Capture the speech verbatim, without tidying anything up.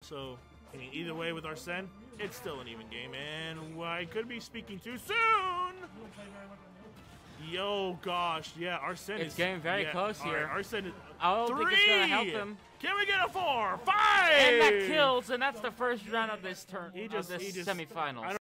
So, I mean, either way with Arsene, it's still an even game. And I could be speaking too soon. Yo, gosh, yeah, Arsene It's is getting very yeah, close here. Right, Arsene is I don't three. think it's gonna help him. Can we get a four? Five. And that kills, and that's the first round of this turn. He just, of this he just, semifinals.